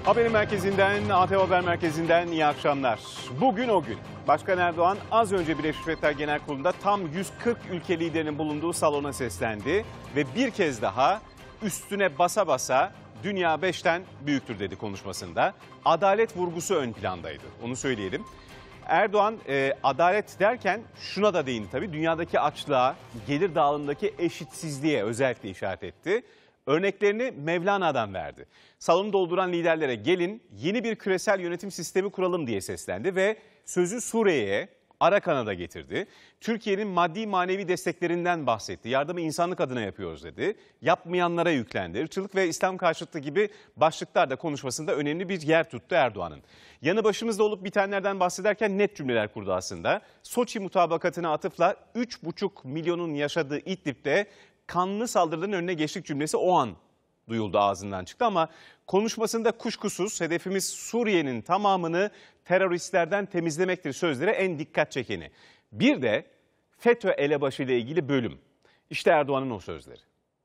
Haberin merkezinden, ATV Haber Merkezi'nden iyi akşamlar. Bugün o gün. Başkan Erdoğan az önce Birleşmiş Milletler Genel Kurulu'nda tam 140 ülke liderinin bulunduğu salona seslendi ve bir kez daha üstüne basa basa dünya 5'ten büyüktür dedi konuşmasında. Adalet vurgusu ön plandaydı, onu söyleyelim. Erdoğan adalet derken şuna da değindi tabii, dünyadaki açlığa, gelir dağılımındaki eşitsizliğe özellikle işaret etti. Örneklerini Mevlana'dan verdi. Salonu dolduran liderlere gelin yeni bir küresel yönetim sistemi kuralım diye seslendi ve sözü Suriye'ye, Arakan'a da getirdi. Türkiye'nin maddi manevi desteklerinden bahsetti. Yardımı insanlık adına yapıyoruz dedi. Yapmayanlara yüklendi. Irkçılık ve İslam karşıtı gibi başlıklar da konuşmasında önemli bir yer tuttu Erdoğan'ın. Yanı başımızda olup bitenlerden bahsederken net cümleler kurdu aslında. Soçi mutabakatına atıfla 3,5 milyonun yaşadığı İdlib'de kanlı saldırıların önüne geçtik cümlesi o an duyuldu, ağzından çıktı ama konuşmasında kuşkusuz hedefimiz Suriye'nin tamamını teröristlerden temizlemektir sözleri en dikkat çekeni. Bir de FETÖ elebaşı ile ilgili bölüm. İşte Erdoğan'ın o sözleri.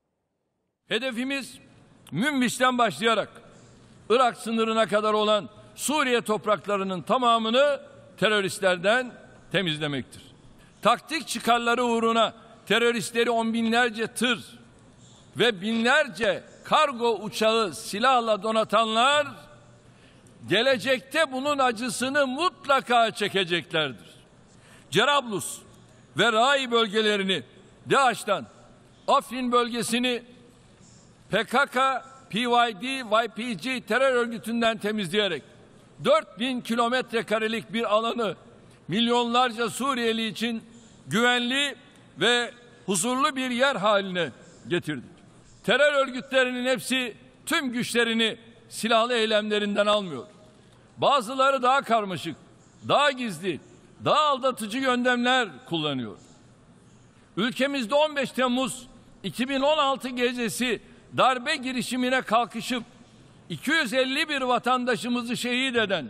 Hedefimiz Münbiş'ten başlayarak Irak sınırına kadar olan Suriye topraklarının tamamını teröristlerden temizlemektir. Taktik çıkarları uğruna teröristleri on binlerce tır ve binlerce kargo uçağı silahla donatanlar gelecekte bunun acısını mutlaka çekeceklerdir. Cerablus ve Rai bölgelerini DAEŞ'tan, Afrin bölgesini PKK, PYD, YPG terör örgütünden temizleyerek 4000 kilometre karelik bir alanı milyonlarca Suriyeli için güvenli ve huzurlu bir yer haline getirdik. Terör örgütlerinin hepsi tüm güçlerini silahlı eylemlerinden almıyor. Bazıları daha karmaşık, daha gizli, daha aldatıcı yöntemler kullanıyor. Ülkemizde 15 Temmuz 2016 gecesi darbe girişimine kalkışıp 251 vatandaşımızı şehit eden,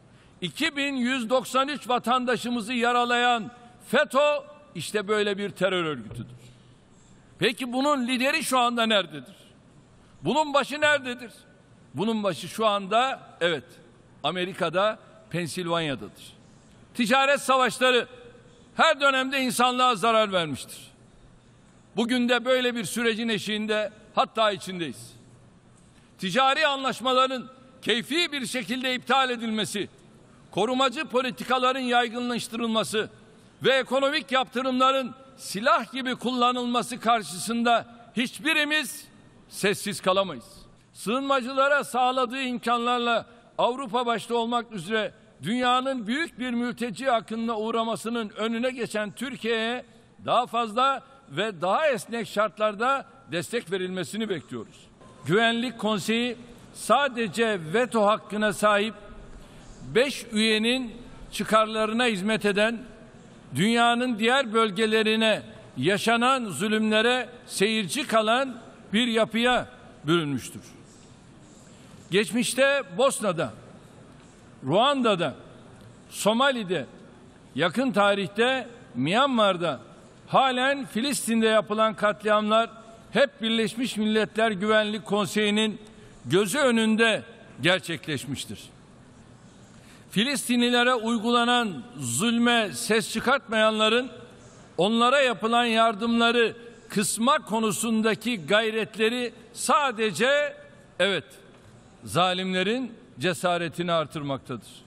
2193 vatandaşımızı yaralayan FETÖ işte böyle bir terör örgütüdür. Peki bunun lideri şu anda nerededir? Bunun başı nerededir? Bunun başı şu anda evet Amerika'da, Pensilvanya'dadır. Ticaret savaşları her dönemde insanlığa zarar vermiştir. Bugün de böyle bir sürecin eşiğinde, hatta içindeyiz. Ticari anlaşmaların keyfi bir şekilde iptal edilmesi, korumacı politikaların yaygınlaştırılması ve ekonomik yaptırımların silah gibi kullanılması karşısında hiçbirimiz sessiz kalamayız. Sığınmacılara sağladığı imkanlarla Avrupa başta olmak üzere dünyanın büyük bir mülteci akınına uğramasının önüne geçen Türkiye'ye daha fazla ve daha esnek şartlarda destek verilmesini bekliyoruz. Güvenlik Konseyi sadece veto hakkına sahip 5 üyenin çıkarlarına hizmet eden, dünyanın diğer bölgelerine yaşanan zulümlere seyirci kalan bir yapıya bürünmüştür. Geçmişte Bosna'da, Ruanda'da, Somali'de, yakın tarihte Myanmar'da, halen Filistin'de yapılan katliamlar hep Birleşmiş Milletler Güvenlik Konseyi'nin gözü önünde gerçekleşmiştir. Filistinlilere uygulanan zulme ses çıkartmayanların onlara yapılan yardımları kısma konusundaki gayretleri sadece evet zalimlerin cesaretini artırmaktadır.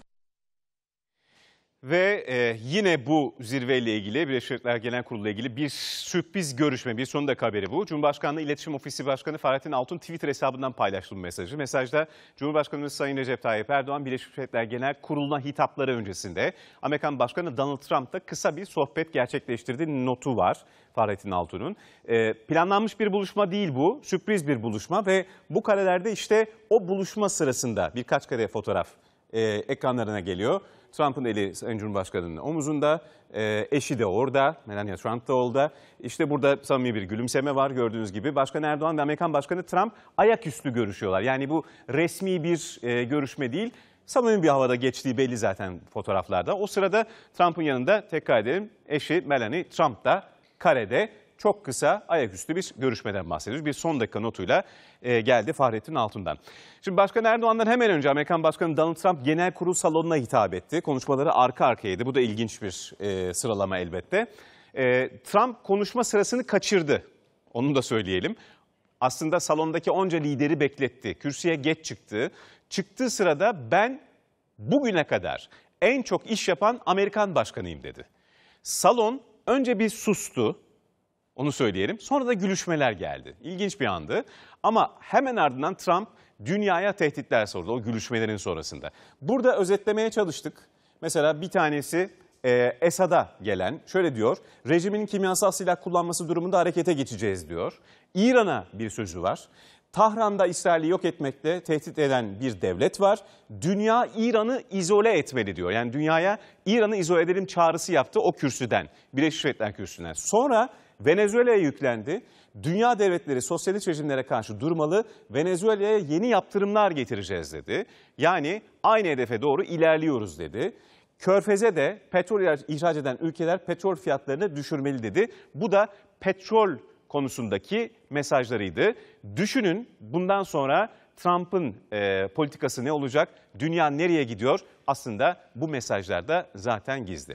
Ve yine bu zirveyle ilgili, Birleşmiş Milletler Genel Kurulu ile ilgili bir sürpriz görüşme, bir son dakika haberi bu. Cumhurbaşkanlığı İletişim Ofisi Başkanı Fahrettin Altun Twitter hesabından paylaştı bu mesajı. Mesajda Cumhurbaşkanımız Sayın Recep Tayyip Erdoğan, Birleşmiş Milletler Genel Kurulu'na hitapları öncesinde Amerikan Başkanı Donald Trump'la kısa bir sohbet gerçekleştirdiği notu var Fahrettin Altun'un. Planlanmış bir buluşma değil bu, sürpriz bir buluşma ve bu karelerde işte o buluşma sırasında birkaç kare fotoğraf ekranlarına geliyor. Trump'ın eli Sayın Cumhurbaşkanı'nın omuzunda, eşi de orada, Melania Trump da orada. İşte burada samimi bir gülümseme var gördüğünüz gibi. Başkan Erdoğan ve Amerikan Başkanı Trump ayaküstü görüşüyorlar. Yani bu resmi bir görüşme değil, samimi bir havada geçtiği belli zaten fotoğraflarda. O sırada Trump'ın yanında tekrar edelim eşi Melania Trump da karede. çok kısa ayaküstü bir görüşmeden bahsediyoruz. Bir son dakika notuyla geldi Fahrettin Altun'dan. Şimdi Başkan Erdoğan'dan hemen önce Amerikan Başkanı Donald Trump Genel Kurul salonuna hitap etti. Konuşmaları arka arkayaydı. Bu da ilginç bir sıralama elbette. Trump konuşma sırasını kaçırdı. Onu da söyleyelim. Aslında salondaki onca lideri bekletti. Kürsüye geç çıktı. Çıktığı sırada ben bugüne kadar en çok iş yapan Amerikan başkanıyım dedi. Salon önce bir sustu, onu söyleyelim. Sonra da gülüşmeler geldi. İlginç bir andı. Ama hemen ardından Trump dünyaya tehditler sordu o gülüşmelerin sonrasında. Burada özetlemeye çalıştık. Mesela bir tanesi Esad'a gelen şöyle diyor. Rejimin kimyasal silah kullanması durumunda harekete geçeceğiz diyor. İran'a bir sözü var. Tahran'da İsrail'i yok etmekle tehdit eden bir devlet var. Dünya İran'ı izole etmeli diyor. Yani dünyaya İran'ı izole edelim çağrısı yaptı o kürsüden. Birleşmiş Milletler kürsüsünden. Sonra Venezuela'ya yüklendi. Dünya devletleri sosyalist rejimlere karşı durmalı. Venezuela'ya yeni yaptırımlar getireceğiz dedi. Yani aynı hedefe doğru ilerliyoruz dedi. Körfez'e de petrol ihraç eden ülkeler petrol fiyatlarını düşürmeli dedi. Bu da petrol konusundaki mesajlarıydı. Düşünün bundan sonra Trump'ın politikası ne olacak? Dünya nereye gidiyor? Aslında bu mesajlarda zaten gizli.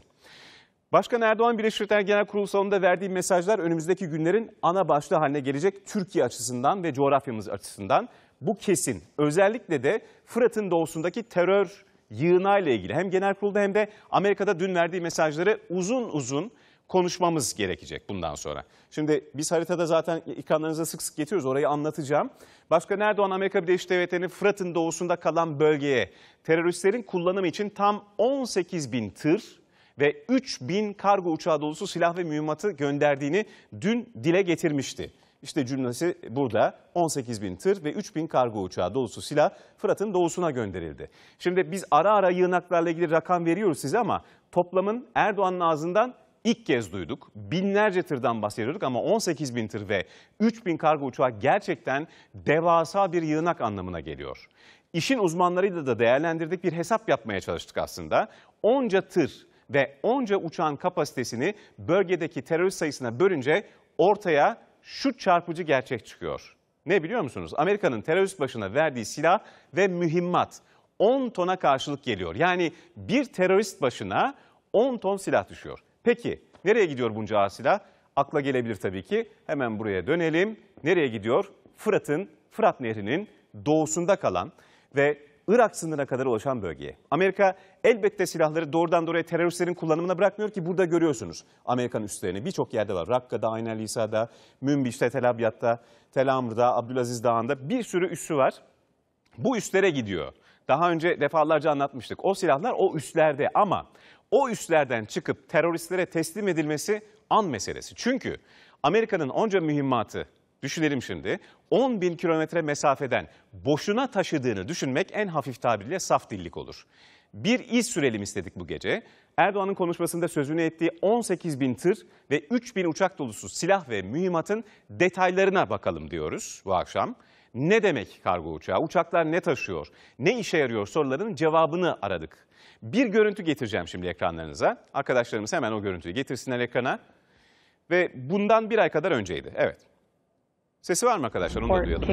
Başkan Erdoğan Birleşmiş Milletler Genel Kurulu salonunda verdiği mesajlar önümüzdeki günlerin ana başlığı haline gelecek Türkiye açısından ve coğrafyamız açısından. Bu kesin. Özellikle de Fırat'ın doğusundaki terör yığınayla ilgili hem genel kurulda hem de Amerika'da dün verdiği mesajları uzun uzun konuşmamız gerekecek bundan sonra. Şimdi biz haritada zaten ekranlarınıza sık sık getiriyoruz, orayı anlatacağım. Başkan Erdoğan Amerika Birleşik Devletleri'nin Fırat'ın doğusunda kalan bölgeye teröristlerin kullanımı için tam 18.000 tır ve 3.000 kargo uçağı dolusu silah ve mühimmatı gönderdiğini dün dile getirmişti. İşte cümlesi burada. 18.000 tır ve 3.000 kargo uçağı dolusu silah Fırat'ın doğusuna gönderildi. Şimdi biz ara ara yığınaklarla ilgili rakam veriyoruz size ama toplamın Erdoğan'ın ağzından ilk kez duyduk. Binlerce tırdan bahsediyorduk ama 18.000 tır ve 3.000 kargo uçağı gerçekten devasa bir yığınak anlamına geliyor. İşin uzmanlarıyla da değerlendirdik, bir hesap yapmaya çalıştık aslında. Onca tır ve onca uçağın kapasitesini bölgedeki terörist sayısına bölünce ortaya şu çarpıcı gerçek çıkıyor. Ne biliyor musunuz? Amerika'nın terörist başına verdiği silah ve mühimmat 10 tona karşılık geliyor. Yani bir terörist başına 10 ton silah düşüyor. Peki nereye gidiyor bunca ağır silah? Akla gelebilir tabii ki. Hemen buraya dönelim. Nereye gidiyor? Fırat Nehri'nin doğusunda kalan ve Irak sınırına kadar ulaşan bölgeye. Amerika elbette silahları doğrudan doğruya teröristlerin kullanımına bırakmıyor ki burada görüyorsunuz Amerikan üslerini. Birçok yerde var. Rakka'da, Ayn el Isa'da, Münbiş'te, Tel Abyad'da, Tel Amr'da, Abdülaziz Dağı'nda bir sürü üssü var. Bu üslere gidiyor. Daha önce defalarca anlatmıştık. O silahlar o üslerde ama o üslerden çıkıp teröristlere teslim edilmesi an meselesi. Çünkü Amerika'nın onca mühimmatı, düşünelim şimdi, 10.000 kilometre mesafeden boşuna taşıdığını düşünmek en hafif tabirle saf dillik olur. Bir iz sürelim istedik bu gece. Erdoğan'ın konuşmasında sözünü ettiği 18.000 tır ve 3.000 uçak dolusu silah ve mühimmatın detaylarına bakalım diyoruz bu akşam. Ne demek kargo uçağı? Uçaklar ne taşıyor? Ne işe yarıyor sorularının cevabını aradık. Bir görüntü getireceğim şimdi ekranlarınıza. Arkadaşlarımız hemen o görüntüyü getirsinler ekrana. Ve bundan bir ay kadar önceydi. Evet. Sesi var mı arkadaşlar? Onu da duyalım.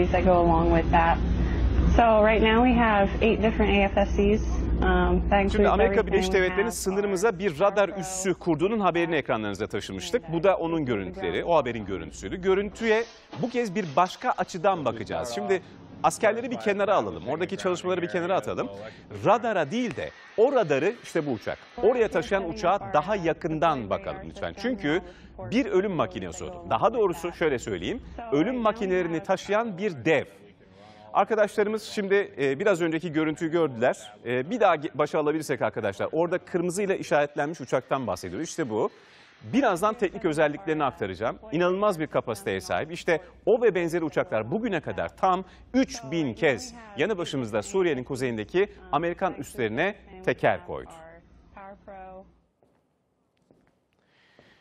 Şimdi Amerika Birleşik Devletleri'nin sınırımıza bir radar üssü kurduğunun haberini ekranlarınıza taşımıştık. Bu da onun görüntüleri, o haberin görüntüsüydü. Görüntüye bu kez bir başka açıdan bakacağız. Şimdi askerleri bir kenara alalım, oradaki çalışmaları bir kenara atalım. Radara değil de o radarı, işte bu uçak, oraya taşıyan uçağa daha yakından bakalım lütfen. Çünkü bir ölüm makinesi o. Daha doğrusu şöyle söyleyeyim, ölüm makinelerini taşıyan bir dev. Arkadaşlarımız şimdi biraz önceki görüntüyü gördüler. Bir daha başa alabilirsek arkadaşlar, orada kırmızıyla işaretlenmiş uçaktan bahsediyoruz. İşte bu. Birazdan teknik özelliklerini aktaracağım. İnanılmaz bir kapasiteye sahip. İşte o ve benzeri uçaklar bugüne kadar tam 3.000 kez yanı başımızda Suriye'nin kuzeyindeki Amerikan üslerine teker koydu.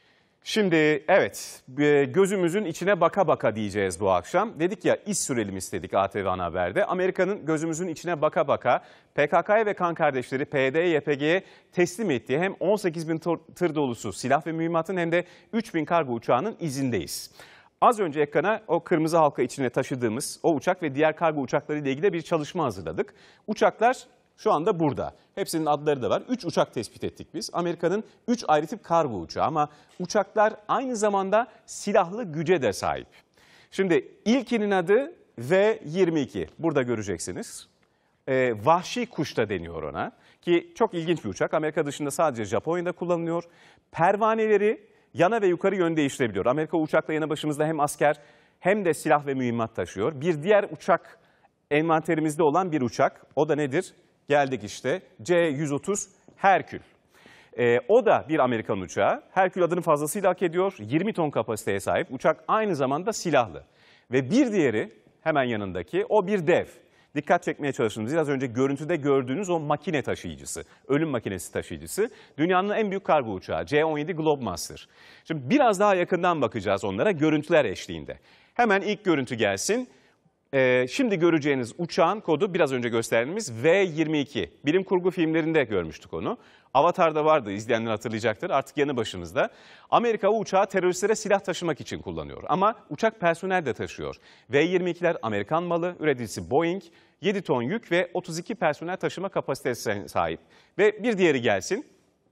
Şimdi evet, gözümüzün içine baka baka diyeceğiz bu akşam. Dedik ya, iz sürelim istedik ATV Ana Haber'de. Amerika'nın gözümüzün içine baka baka PKK'ya ve kan kardeşleri PYD'ye, YPG'ye teslim ettiği hem 18 bin tır dolusu silah ve mühimmatın hem de 3 bin kargo uçağının izindeyiz. Az önce ekrana o kırmızı halka içine taşıdığımız o uçak ve diğer kargo uçakları ile ilgili bir çalışma hazırladık. Uçaklar şu anda burada. Hepsinin adları da var. 3 uçak tespit ettik biz. Amerika'nın 3 ayrı tip kargo uçağı ama uçaklar aynı zamanda silahlı güce de sahip. Şimdi ilkinin adı V-22. Burada göreceksiniz. Vahşi kuş da deniyor ona. Ki çok ilginç bir uçak. Amerika dışında sadece Japonya'da kullanılıyor. Pervaneleri yana ve yukarı yön değiştirebiliyor. Amerika uçakla yanı başımızda hem asker hem de silah ve mühimmat taşıyor. Bir diğer uçak envanterimizde olan bir uçak. O da nedir? Geldik işte, C-130 Herkül. O da bir Amerikan uçağı. Herkül adını fazlasıyla hak ediyor. 20 ton kapasiteye sahip. Uçak aynı zamanda silahlı. Ve bir diğeri hemen yanındaki, o bir dev. Dikkat çekmeye çalıştığımız biraz önce görüntüde gördüğünüz o makine taşıyıcısı, ölüm makinesi taşıyıcısı. Dünyanın en büyük kargo uçağı C-17 Globemaster. Şimdi biraz daha yakından bakacağız onlara görüntüler eşliğinde. Hemen ilk görüntü gelsin. Şimdi göreceğiniz uçağın kodu biraz önce gösterdiğimiz V-22. Bilim kurgu filmlerinde görmüştük onu. Avatar'da vardı, izleyenler hatırlayacaktır, artık yanı başımızda. Amerika o uçağı teröristlere silah taşımak için kullanıyor ama uçak personel de taşıyor. V-22'ler Amerikan malı, üreticisi Boeing, 7 ton yük ve 32 personel taşıma kapasitesine sahip. Ve bir diğeri gelsin,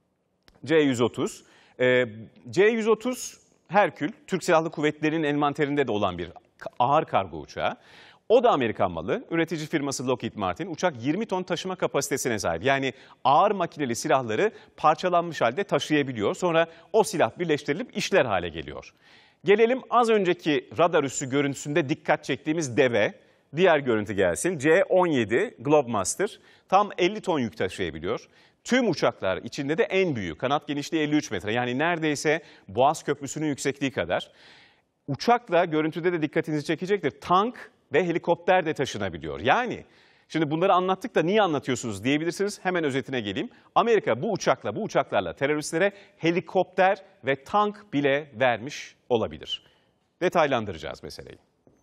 C-130. C-130 Herkül, Türk Silahlı Kuvvetleri'nin envanterinde de olan bir ağır kargo uçağı. O da Amerikan malı. Üretici firması Lockheed Martin. Uçak 20 ton taşıma kapasitesine sahip. Yani ağır makineli silahları parçalanmış halde taşıyabiliyor. Sonra o silah birleştirilip işler hale geliyor. Gelelim az önceki radar üssü görüntüsünde dikkat çektiğimiz deve. Diğer görüntü gelsin. C-17 Globemaster tam 50 ton yük taşıyabiliyor. Tüm uçaklar içinde de en büyüğü. Kanat genişliği 53 metre. Yani neredeyse Boğaz Köprüsü'nün yüksekliği kadar. Uçakla görüntüde de dikkatinizi çekecektir. Tank ve helikopter de taşınabiliyor. Yani şimdi bunları anlattık da niye anlatıyorsunuz diyebilirsiniz. Hemen özetine geleyim. Amerika bu uçaklarla teröristlere helikopter ve tank bile vermiş olabilir. Detaylandıracağız meseleyi.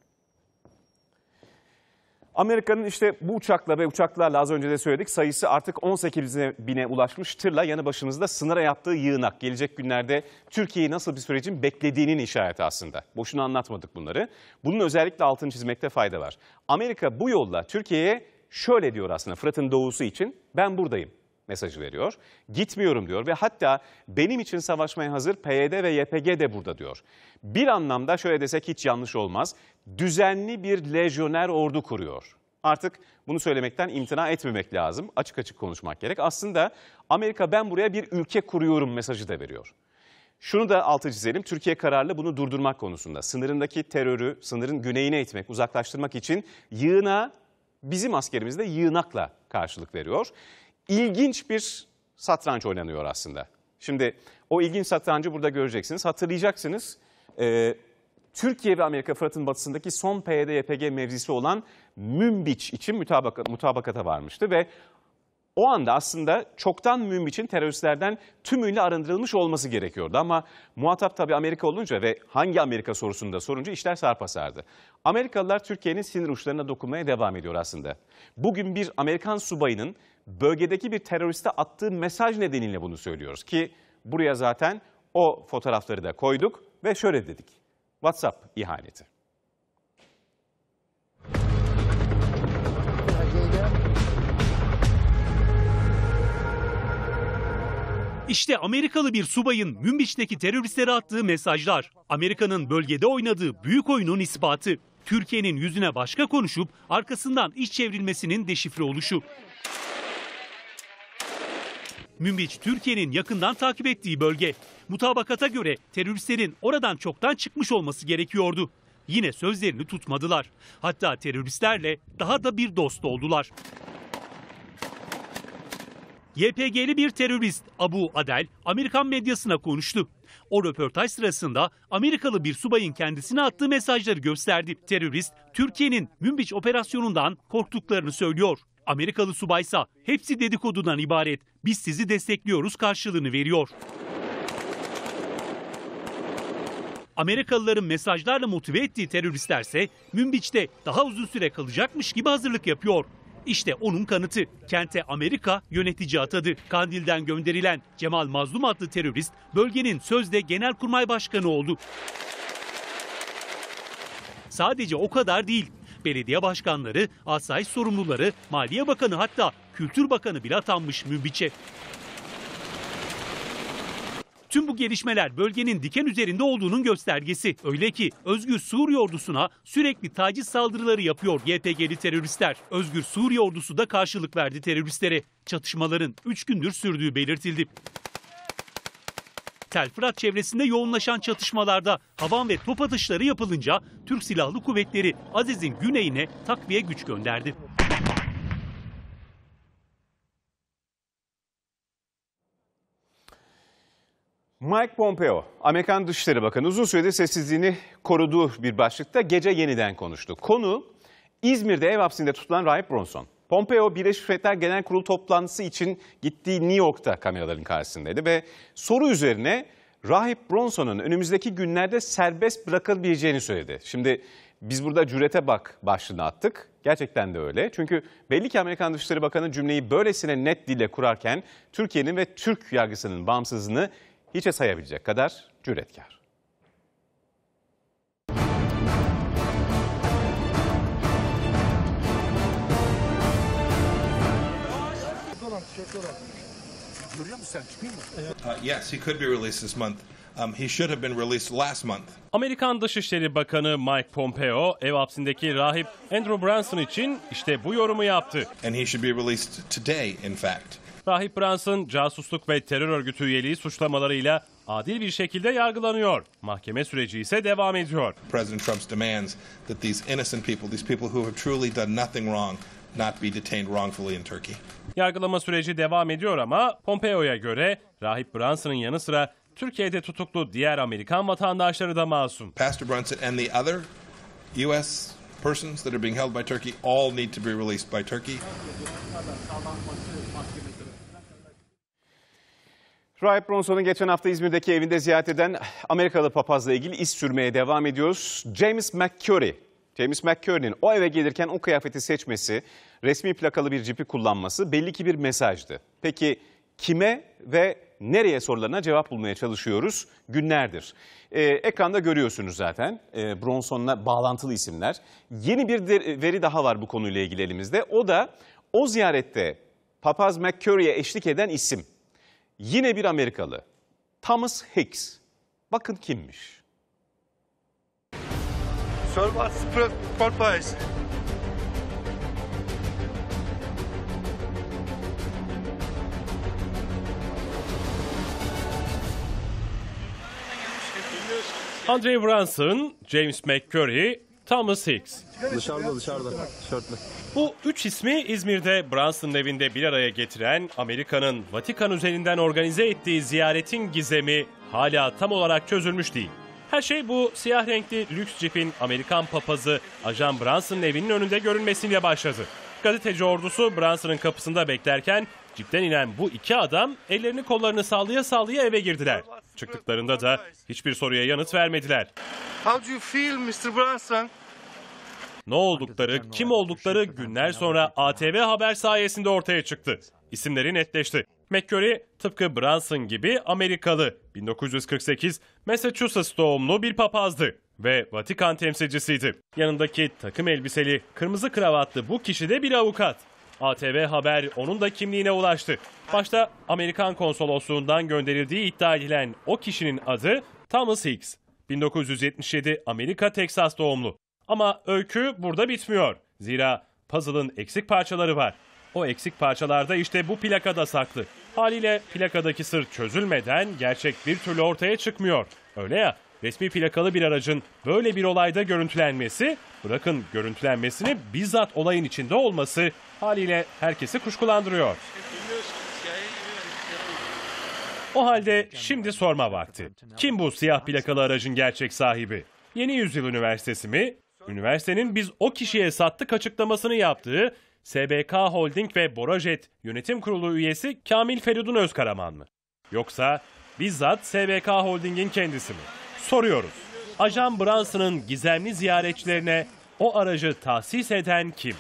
Amerika'nın işte bu uçakla ve uçaklarla az önce de söyledik sayısı artık 18 bine ulaşmış tırla yanı başımızda sınıra yaptığı yığınak. Gelecek günlerde Türkiye'yi nasıl bir sürecin beklediğinin işareti aslında. Boşuna anlatmadık bunları. Bunun özellikle altını çizmekte fayda var. Amerika bu yolla Türkiye'ye şöyle diyor aslında Fırat'ın doğusu için ben buradayım mesajı veriyor. Gitmiyorum diyor ve hatta benim için savaşmaya hazır PYD ve YPG de burada diyor. Bir anlamda şöyle desek hiç yanlış olmaz. Düzenli bir lejyoner ordu kuruyor. Artık bunu söylemekten imtina etmemek lazım. Açık açık konuşmak gerek. Aslında Amerika ben buraya bir ülke kuruyorum mesajı da veriyor. Şunu da altı çizelim. Türkiye kararlı bunu durdurmak konusunda. Sınırındaki terörü sınırın güneyine itmek, uzaklaştırmak için yığına bizim askerimiz de yığınakla karşılık veriyor. İlginç bir satranç oynanıyor aslında. Şimdi o ilginç satrancı burada göreceksiniz. Hatırlayacaksınız Türkiye ve Amerika Fırat'ın batısındaki son PYD-YPG mevzisi olan Münbiç için mutabakata varmıştı. Ve o anda aslında çoktan Münbiç'in teröristlerden tümüyle arındırılmış olması gerekiyordu. Ama muhatap tabii Amerika olunca ve hangi Amerika sorusunu da sorunca işler sarpa. Amerikalılar Türkiye'nin sinir uçlarına dokunmaya devam ediyor aslında. Bugün bir Amerikan subayının bölgedeki bir teröriste attığı mesaj nedeniyle bunu söylüyoruz ki buraya zaten o fotoğrafları da koyduk ve şöyle dedik. WhatsApp ihaneti. İşte Amerikalı bir subayın Münbiç'teki teröristlere attığı mesajlar. Amerika'nın bölgede oynadığı büyük oyunun ispatı. Türkiye'nin yüzüne başka konuşup arkasından iş çevrilmesinin deşifre oluşu. Münbiç, Türkiye'nin yakından takip ettiği bölge. Mutabakata göre teröristlerin oradan çoktan çıkmış olması gerekiyordu. Yine sözlerini tutmadılar. Hatta teröristlerle daha da bir dost oldular. YPG'li bir terörist Abu Adel Amerikan medyasına konuştu. O röportaj sırasında Amerikalı bir subayın kendisine attığı mesajları gösterdi. Terörist Türkiye'nin Münbiç operasyonundan korktuklarını söylüyor. Amerikalı subaysa hepsi dedikodudan ibaret. Biz sizi destekliyoruz karşılığını veriyor. Amerikalıların mesajlarla motive ettiği teröristlerse Münbiç'te daha uzun süre kalacakmış gibi hazırlık yapıyor. İşte onun kanıtı. Kente Amerika yönetici atadı. Kandil'den gönderilen Cemal Mazlum adlı terörist bölgenin sözde Genelkurmay Başkanı oldu. Sadece o kadar değil. Belediye başkanları, asayiş sorumluları, Maliye Bakanı hatta Kültür Bakanı bile atanmış Münbiç'e. Tüm bu gelişmeler bölgenin diken üzerinde olduğunun göstergesi. Öyle ki Özgür Suriye ordusuna sürekli taciz saldırıları yapıyor YPG'li teröristler. Özgür Suriye ordusu da karşılık verdi teröristlere. Çatışmaların 3 gündür sürdüğü belirtildi. Tel Fırat çevresinde yoğunlaşan çatışmalarda havan ve top atışları yapılınca Türk Silahlı Kuvvetleri Aziz'in güneyine takviye güç gönderdi. Mike Pompeo, Amerikan Dışişleri Bakanı uzun süredir sessizliğini koruduğu bir başlıkta gece yeniden konuştu. Konu İzmir'de ev hapsinde tutulan Rahip Bronson. Pompeo, Birleşmiş Milletler Genel Kurulu toplantısı için gittiği New York'ta kameraların karşısındaydı ve soru üzerine Rahip Bronson'un önümüzdeki günlerde serbest bırakılabileceğini söyledi. Şimdi biz burada cürete bak başlığını attık. Gerçekten de öyle. Çünkü belli ki Amerikan Dışişleri Bakanı cümleyi böylesine net dille kurarken Türkiye'nin ve Türk yargısının bağımsızlığını hiçe sayabilecek kadar cüretkar. Yes, he could be released this month. He should have been released last month. Amerikan Dışişleri Bakanı Mike Pompeo, ev hapsindeki rahip Andrew Brunson için işte bu yorumu yaptı. And he should be released today, in fact. Rahip Brunson, casusluk ve terör örgütü üyeliği suçlamalarıyla adil bir şekilde yargılanıyor. Mahkeme süreci ise devam ediyor. President Trump's demands that these innocent people, these people who have truly done nothing wrong, not be detained wrongfully in Turkey. Yargılama süreci devam ediyor ama Pompeo'ya göre rahip Brunson'ın yanı sıra Türkiye'de tutuklu diğer Amerikan vatandaşları da masum. Pastor Brunson and the other U.S. persons that are being held by Turkey all need to be released by Turkey. Rahip Bronson'un geçen hafta İzmir'deki evinde ziyaret eden Amerikalı papazla ilgili iz sürmeye devam ediyoruz. James McCurry'nin o eve gelirken o kıyafeti seçmesi, resmi plakalı bir cipi kullanması belli ki bir mesajdı. Peki kime ve nereye sorularına cevap bulmaya çalışıyoruz günlerdir. Ekranda görüyorsunuz zaten Bronson'la bağlantılı isimler. Yeni bir veri daha var bu konuyla ilgili elimizde. O da o ziyarette papaz McCurry'e eşlik eden isim. Yine bir Amerikalı. Thomas Hicks. Bakın kimmiş. Andre Brunson, James McCurry, Thomas Hicks. Dışarıda tişörtlü. Bu üç ismi İzmir'de Brunson'un evinde bir araya getiren Amerika'nın Vatikan üzerinden organize ettiği ziyaretin gizemi hala tam olarak çözülmüş değil. Her şey bu siyah renkli lüks cipin Amerikan papazı Ajan Brunson'un evinin önünde görünmesiyle başladı. Gazeteci ordusu Brunson'un kapısında beklerken cipten inen bu iki adam ellerini kollarını sallaya sallaya eve girdiler. Çıktıklarında da hiçbir soruya yanıt vermediler. How do you feel, Mr. Brunson? Ne oldukları, kim oldukları günler sonra ATV Haber sayesinde ortaya çıktı. İsimleri netleşti. McCurry tıpkı Brunson gibi Amerikalı, 1948 Massachusetts doğumlu bir papazdı ve Vatikan temsilcisiydi. Yanındaki takım elbiseli, kırmızı kravatlı bu kişi de bir avukat. ATV Haber onun da kimliğine ulaştı. Başta Amerikan konsolosluğundan gönderildiği iddia edilen o kişinin adı Thomas Hicks. 1977 Amerika Teksas doğumlu. Ama öykü burada bitmiyor. Zira puzzle'ın eksik parçaları var. O eksik parçalarda işte bu plakada saklı. Haliyle plakadaki sır çözülmeden gerçek bir türlü ortaya çıkmıyor. Öyle ya, resmi plakalı bir aracın böyle bir olayda görüntülenmesi, bırakın görüntülenmesini bizzat olayın içinde olması haliyle herkesi kuşkulandırıyor. O halde şimdi sorma vakti. Kim bu siyah plakalı aracın gerçek sahibi? Yeni Yüzyıl Üniversitesi mi? Üniversitenin biz o kişiye sattık açıklamasını yaptığı SBK Holding ve Borajet Yönetim Kurulu üyesi Kamil Feridun Özkaraman mı? Yoksa bizzat SBK Holding'in kendisi mi? Soruyoruz. Ajan Brunson'ın gizemli ziyaretçilerine o aracı tahsis eden kim?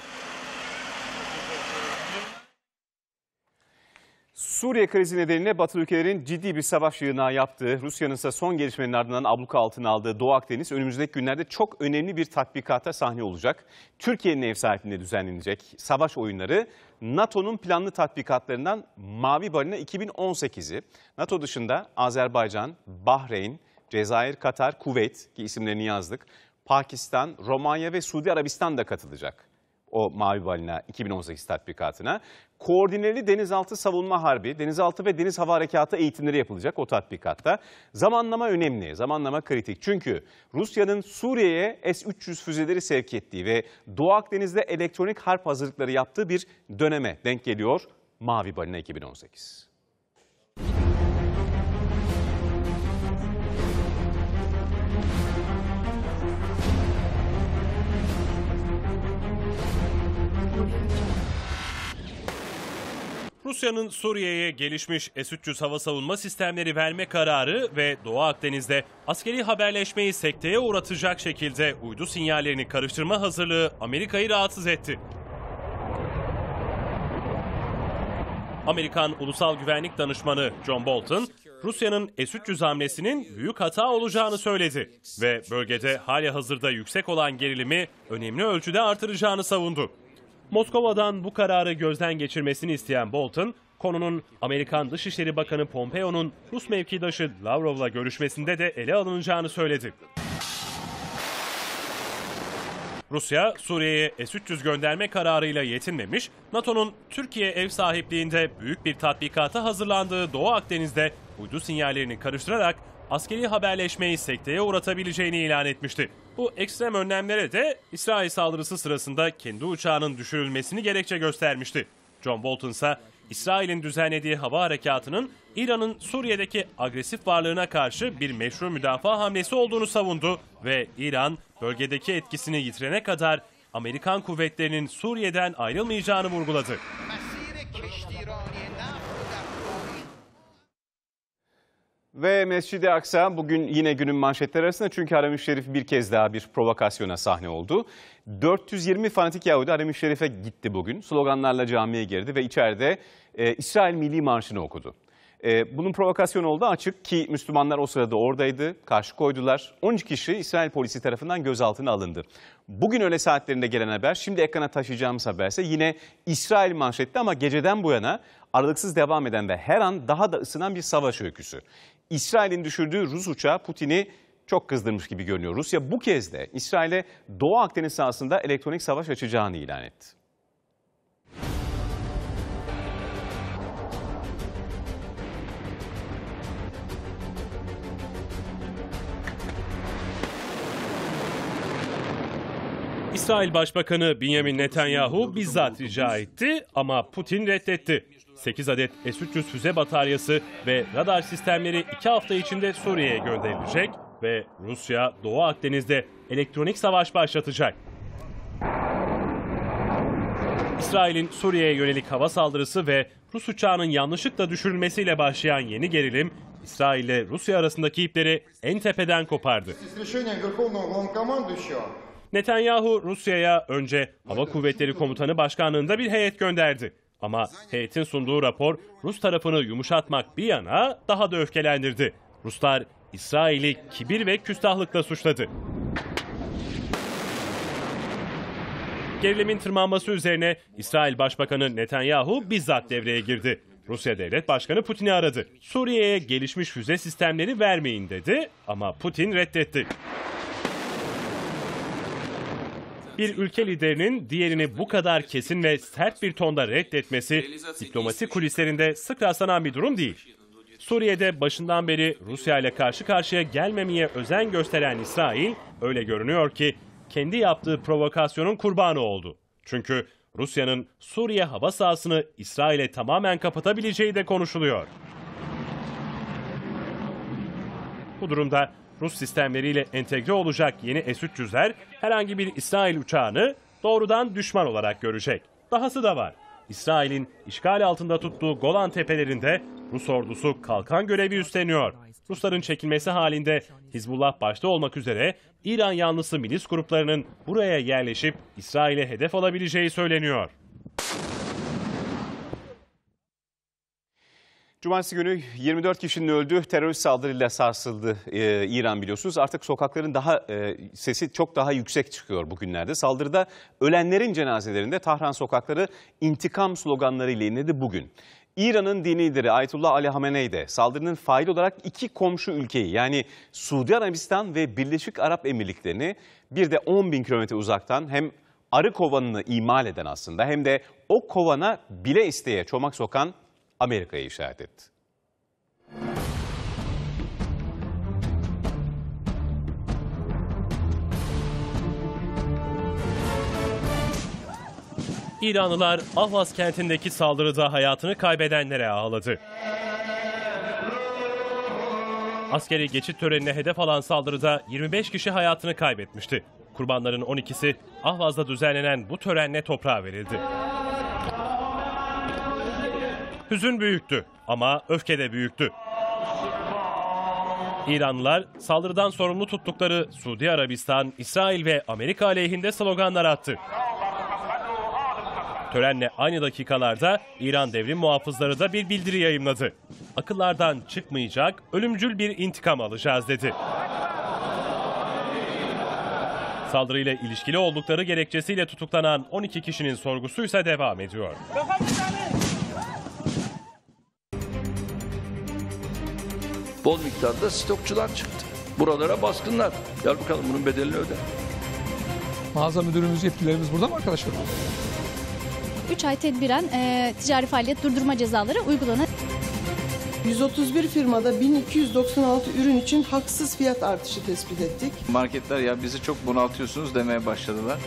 Suriye krizi nedeniyle Batı ülkelerin ciddi bir savaş yığınağı yaptığı, Rusya'nın ise son gelişmenin ardından abluka altına aldığı Doğu Akdeniz önümüzdeki günlerde çok önemli bir tatbikata sahne olacak. Türkiye'nin ev sahipliğinde düzenlenecek savaş oyunları NATO'nun planlı tatbikatlarından Mavi Balina 2018'i. NATO dışında Azerbaycan, Bahreyn, Cezayir, Katar, Kuveyt ki isimlerini yazdık. Pakistan, Romanya ve Suudi Arabistan da katılacak o Mavi Balina 2018 tatbikatına. Koordineli denizaltı savunma harbi, denizaltı ve deniz hava harekatı eğitimleri yapılacak o tatbikatta. Zamanlama önemli, zamanlama kritik. Çünkü Rusya'nın Suriye'ye S-300 füzeleri sevk ettiği ve Doğu Akdeniz'de elektronik harp hazırlıkları yaptığı bir döneme denk geliyor Mavi Balina 2018. Rusya'nın Suriye'ye gelişmiş S-300 hava savunma sistemleri verme kararı ve Doğu Akdeniz'de askeri haberleşmeyi sekteye uğratacak şekilde uydu sinyallerini karıştırma hazırlığı Amerika'yı rahatsız etti. Amerikan Ulusal Güvenlik Danışmanı John Bolton, Rusya'nın S-300 hamlesinin büyük hata olacağını söyledi ve bölgede halihazırda yüksek olan gerilimi önemli ölçüde artıracağını savundu. Moskova'dan bu kararı gözden geçirmesini isteyen Bolton, konunun Amerikan Dışişleri Bakanı Pompeo'nun Rus mevkidaşı Lavrov'la görüşmesinde de ele alınacağını söyledi. Rusya, Suriye'ye S-300 gönderme kararıyla yetinmemiş, NATO'nun Türkiye ev sahipliğinde büyük bir tatbikata hazırlandığı Doğu Akdeniz'de uydu sinyallerini karıştırarak askeri haberleşmeyi sekteye uğratabileceğini ilan etmişti. Bu ekstrem önlemlere de İsrail saldırısı sırasında kendi uçağının düşürülmesini gerekçe göstermişti. John Bolton ise İsrail'in düzenlediği hava harekatının İran'ın Suriye'deki agresif varlığına karşı bir meşru müdafaa hamlesi olduğunu savundu ve İran bölgedeki etkisini yitirene kadar Amerikan kuvvetlerinin Suriye'den ayrılmayacağını vurguladı. Ve Mescid-i Aksa bugün yine günün manşetleri arasında çünkü Harem-i Şerif bir kez daha bir provokasyona sahne oldu. 420 fanatik Yahudi Harem-i Şerif'e gitti bugün. Sloganlarla camiye girdi ve içeride İsrail Milli Marşı'nı okudu. Bunun provokasyonu olduğu açık ki Müslümanlar o sırada oradaydı, karşı koydular. 13 kişi İsrail polisi tarafından gözaltına alındı. Bugün öğle saatlerinde gelen haber, şimdi ekrana taşıyacağımız haberse yine İsrail manşette ama geceden bu yana aralıksız devam eden ve her an daha da ısınan bir savaş öyküsü. İsrail'in düşürdüğü Rus uçağı Putin'i çok kızdırmış gibi görünüyor. Rusya bu kez de İsrail'e Doğu Akdeniz sahasında elektronik savaş açacağını ilan etti. İsrail Başbakanı Benjamin Netanyahu bizzat rica etti ama Putin reddetti. 8 adet S-300 füze bataryası ve radar sistemleri 2 hafta içinde Suriye'ye gönderilecek ve Rusya Doğu Akdeniz'de elektronik savaş başlatacak. İsrail'in Suriye'ye yönelik hava saldırısı ve Rus uçağının yanlışlıkla düşürülmesiyle başlayan yeni gerilim, İsrail ile Rusya arasındaki ipleri en tepeden kopardı. Netanyahu Rusya'ya önce Hava Kuvvetleri Komutanı Başkanlığı'nda bir heyet gönderdi. Ama heyetin sunduğu rapor Rus tarafını yumuşatmak bir yana daha da öfkelendirdi. Ruslar İsrail'i kibir ve küstahlıkla suçladı. Gerilimin tırmanması üzerine İsrail Başbakanı Netanyahu bizzat devreye girdi. Rusya Devlet Başkanı Putin'i aradı. Suriye'ye gelişmiş füze sistemleri vermeyin dedi ama Putin reddetti. Bir ülke liderinin diğerini bu kadar kesin ve sert bir tonda reddetmesi diplomasi kulislerinde sık rastlanan bir durum değil. Suriye'de başından beri Rusya ile karşı karşıya gelmemeye özen gösteren İsrail öyle görünüyor ki kendi yaptığı provokasyonun kurbanı oldu. Çünkü Rusya'nın Suriye hava sahasını İsrail'e tamamen kapatabileceği de konuşuluyor. Bu durumda Rus sistemleriyle entegre olacak yeni S-300'ler herhangi bir İsrail uçağını doğrudan düşman olarak görecek. Dahası da var. İsrail'in işgal altında tuttuğu Golan Tepelerinde Rus ordusu kalkan görevi üstleniyor. Rusların çekilmesi halinde Hizbullah başta olmak üzere İran yanlısı milis gruplarının buraya yerleşip İsrail'e hedef alabileceği söyleniyor. Cumartesi günü 24 kişinin öldüğü terörist saldırıyla sarsıldı İran biliyorsunuz. Artık sokakların sesi çok daha yüksek çıkıyor bugünlerde. Saldırıda ölenlerin cenazelerinde Tahran sokakları intikam sloganlarıyla inledi bugün. İran'ın dini lideri Ayetullah Ali Hamenei de saldırının faili olarak iki komşu ülkeyi yani Suudi Arabistan ve Birleşik Arap Emirlikleri'ni bir de 10.000 kilometre uzaktan hem arı kovanını imal eden aslında hem de o kovana bile isteye çomak sokan Amerika'yı işaret etti. İranlılar Ahvaz kentindeki saldırıda hayatını kaybedenlere ağladı. Askeri geçit törenine hedef alan saldırıda 25 kişi hayatını kaybetmişti. Kurbanların 12'si Ahvaz'da düzenlenen bu törenle toprağa verildi. Hüzün büyüktü ama öfke de büyüktü. İranlılar saldırıdan sorumlu tuttukları Suudi Arabistan, İsrail ve Amerika aleyhinde sloganlar attı. Törenle aynı dakikalarda İran Devrim Muhafızları da bir bildiri yayımladı. Akıllardan çıkmayacak, ölümcül bir intikam alacağız dedi. Saldırıyla ilişkili oldukları gerekçesiyle tutuklanan 12 kişinin sorgusu ise devam ediyor. Bol miktarda stokçular çıktı. Buralara baskınlar. Gel bakalım bunun bedelini öde. Mağaza müdürümüz, yetkililerimiz burada mı arkadaşlar? 3 ay tedbiren ticari faaliyet durdurma cezaları uygulanır. 131 firmada 1296 ürün için haksız fiyat artışı tespit ettik. Marketler ya bizi çok bunaltıyorsunuz demeye başladılar.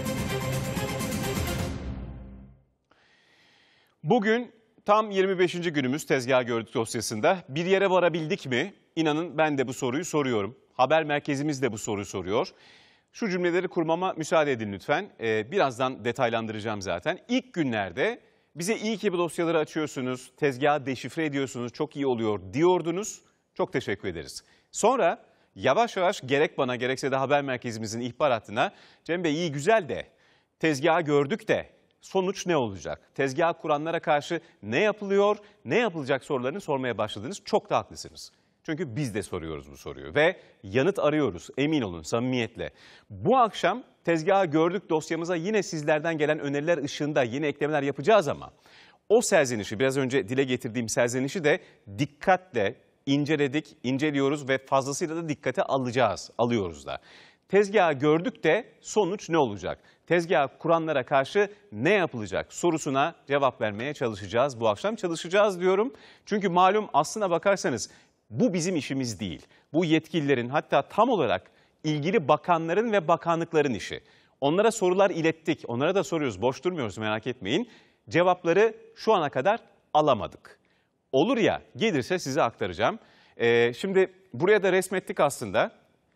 Bugün tam 25. günümüz Tezgah Gördük dosyasında. Bir yere varabildik mi? İnanın ben de bu soruyu soruyorum. Haber merkezimiz de bu soruyu soruyor. Şu cümleleri kurmama müsaade edin lütfen. Birazdan detaylandıracağım zaten. İlk günlerde bize iyi ki bu dosyaları açıyorsunuz, tezgahı deşifre ediyorsunuz, çok iyi oluyor diyordunuz. Çok teşekkür ederiz. Sonra yavaş yavaş gerek bana gerekse de haber merkezimizin ihbar hattına Cem Bey iyi güzel de tezgahı gördük de sonuç ne olacak? Tezgahı kuranlara karşı ne yapılıyor, ne yapılacak sorularını sormaya başladınız. Çok da haklısınız. Çünkü biz de soruyoruz bu soruyu ve yanıt arıyoruz emin olun samimiyetle. Bu akşam tezgahı gördük dosyamıza yine sizlerden gelen öneriler ışığında yeni eklemeler yapacağız ama o serzenişi biraz önce dile getirdiğim serzenişi de dikkatle inceledik, inceliyoruz ve fazlasıyla da dikkate alıyoruz da. Tezgahı gördük de sonuç ne olacak? Tezgahı kuranlara karşı ne yapılacak sorusuna cevap vermeye çalışacağız. Bu akşam çalışacağız diyorum. Çünkü malum aslına bakarsanız bu bizim işimiz değil. Bu yetkililerin hatta tam olarak ilgili bakanların ve bakanlıkların işi. Onlara sorular ilettik. Onlara da soruyoruz. Boş durmuyoruz merak etmeyin. Cevapları şu ana kadar alamadık. Olur ya gelirse size aktaracağım. Şimdi buraya da resmettik aslında.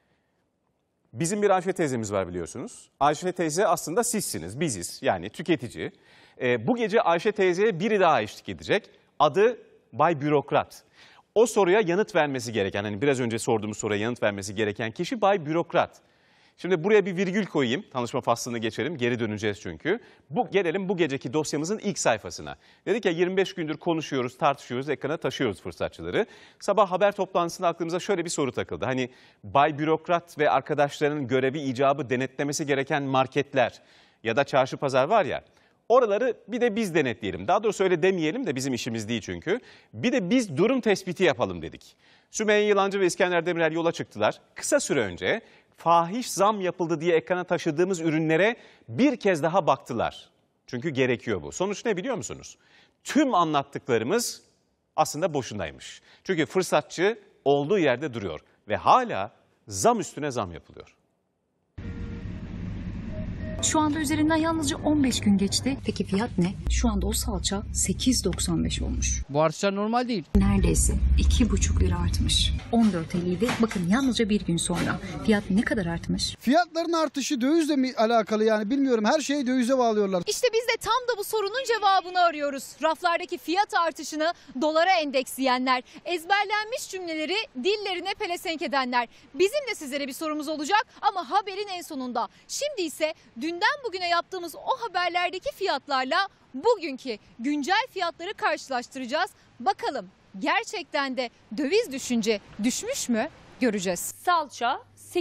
Bizim bir Ayşe teyzemiz var biliyorsunuz. Ayşe teyze aslında sizsiniz, biziz yani tüketici. Bu gece Ayşe teyzeye biri daha eşlik edecek. Adı Bay Bürokrat. O soruya yanıt vermesi gereken, hani biraz önce sorduğumuz soruya yanıt vermesi gereken kişi Bay Bürokrat. Şimdi buraya bir virgül koyayım, tanışma faslını geçelim, geri döneceğiz çünkü. Gelelim bu geceki dosyamızın ilk sayfasına. Dedik ya 25 gündür konuşuyoruz, tartışıyoruz, ekrana taşıyoruz fırsatçıları. Sabah haber toplantısında aklımıza şöyle bir soru takıldı. Hani Bay Bürokrat ve arkadaşlarının görevi icabı denetlemesi gereken marketler ya da çarşı pazar var ya, oraları bir de biz denetleyelim. Daha doğrusu öyle demeyelim de bizim işimiz değil çünkü. Bir de biz durum tespiti yapalım dedik. Sümeyye Yılancı ve İskender Demirel yola çıktılar. Kısa süre önce fahiş zam yapıldı diye ekrana taşıdığımız ürünlere bir kez daha baktılar. Çünkü gerekiyor bu. Sonuç ne biliyor musunuz? Tüm anlattıklarımız aslında boşunaymış. Çünkü fırsatçı olduğu yerde duruyor ve hala zam üstüne zam yapılıyor. Şu anda üzerinden yalnızca 15 gün geçti. Peki fiyat ne? Şu anda o salça 8.95 olmuş. Bu artışlar normal değil. Neredeyse 2,5 lira artmış. 14 TL'ydi. Bakın yalnızca bir gün sonra. Fiyat ne kadar artmış? Fiyatların artışı dövizle mi alakalı yani bilmiyorum. Her şeyi dövize bağlıyorlar. İşte biz de tam da bu sorunun cevabını arıyoruz. Raflardaki fiyat artışını dolara endeksleyenler, ezberlenmiş cümleleri dillerine pelesenk edenler. Bizim de sizlere bir sorumuz olacak ama haberin en sonunda. Şimdi ise dünden bugüne yaptığımız o haberlerdeki fiyatlarla bugünkü güncel fiyatları karşılaştıracağız. Bakalım gerçekten de döviz düşünce düşmüş mü göreceğiz. Salça